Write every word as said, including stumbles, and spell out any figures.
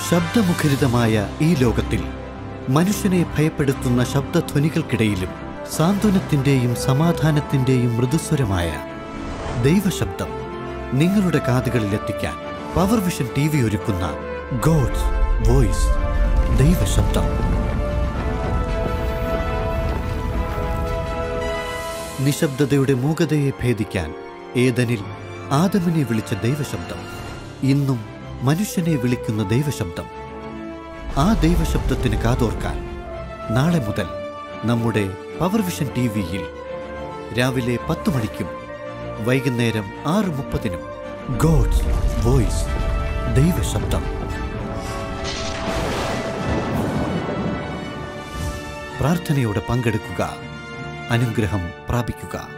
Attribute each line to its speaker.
Speaker 1: ശബ്ദമുഖരിതമായ ഈ ലോകത്തിൽ മനുഷ്യനെ ഭയപ്പെടുത്തുന്ന ശബ്ദധ്വനികൾക്കിടയിലും സാന്ത്വനത്തിൻ്റെയും സമാധാനത്തിൻ്റെയും മൃദുസ്വരമായ ദൈവശബ്ദം നിങ്ങളുടെ കാതുകളിലെത്തിക്കാൻ പവർ വിഷൻ ടി വി ഒരുക്കുന്ന ഗോഡ്സ് വോയിസ് ദൈവശബ്ദം. നിശബ്ദതയുടെ മൂകതയെ ഭേദിക്കാൻ ഏദനിൽ ആദമിനെ വിളിച്ച ദൈവശബ്ദം ഇന്നും മനുഷ്യനെ വിളിക്കുന്ന ദൈവശബ്ദം. ആ ദൈവശബ്ദത്തിന് കാതോർക്കാൻ നാളെ മുതൽ നമ്മുടെ പവർ വിഷൻ ടി വിയിൽ രാവിലെ പത്ത് മണിക്കും വൈകുന്നേരം ആറ് മുപ്പതിനും ഗോഡ്സ് വോയിസ് ദൈവശബ്ദം. പ്രാർത്ഥനയോടെ പങ്കെടുക്കുക, അനുഗ്രഹം പ്രാപിക്കുക.